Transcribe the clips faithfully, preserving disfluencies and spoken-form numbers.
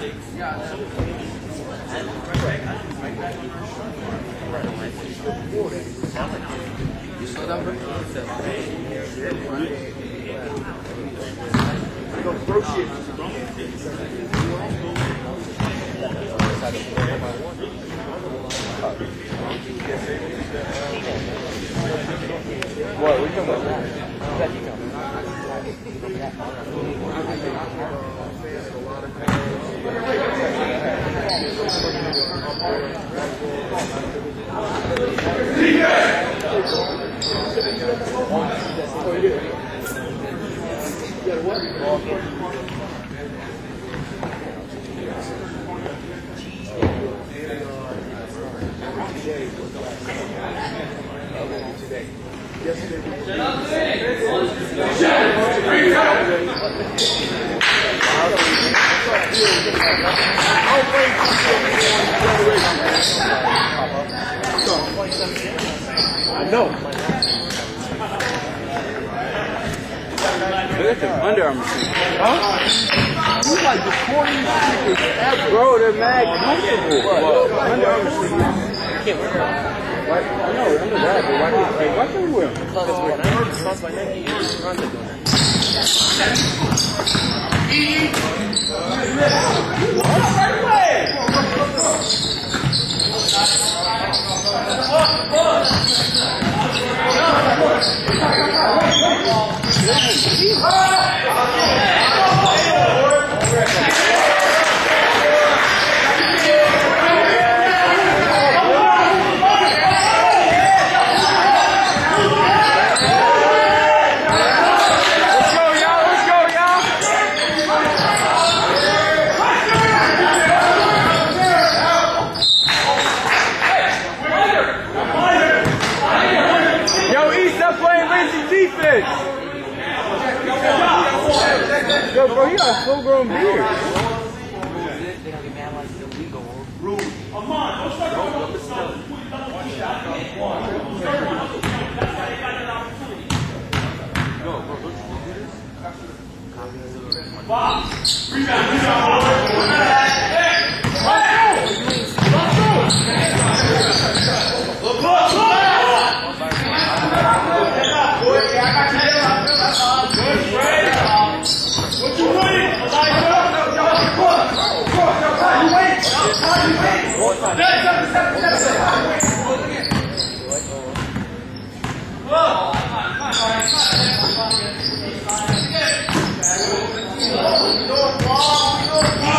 You saw that one? Go throw shit. What? We talking about that? I know. Look at them Under Armour shoes. Huh? You like the corniest shit ever. Bro, they're mad comfortable. What? Under Armour shoes. You can't wear them. Why? No, under that, but why can't, like, why can't we wear them? Because we're Nike. Sponsored by Nike. Honda doing Yo, bro, you got a full-grown beard. Whoa!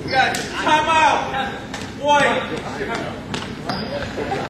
We got time out. Boy.